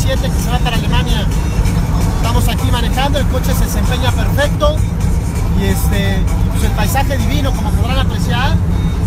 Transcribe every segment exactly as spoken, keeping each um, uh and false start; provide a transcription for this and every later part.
siete que se va para Alemania. Estamos aquí manejando, el coche se desempeña perfecto y este, pues el paisaje divino, como podrán apreciar.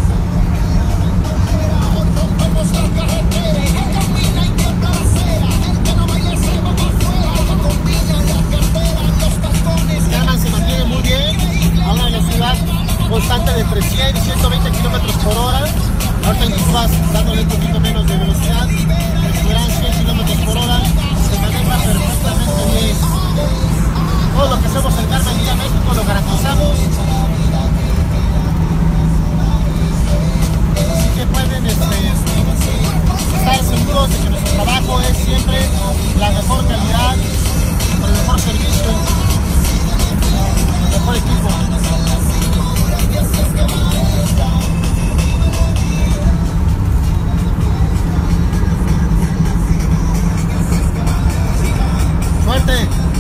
German se mantiene muy bien a una velocidad constante de entre cien y ciento veinte kilómetros por hora. Ahorita en Quizás dándole un poquito menos de velocidad, serán cien kilómetros por hora, se maneja perfectamente bien. Todo lo que hacemos en Carmen Vía México lo garantizamos. Así que pueden este, estar seguros de que nuestro trabajo es siempre la mejor calidad, con el mejor servicio, el mejor equipo. Suerte.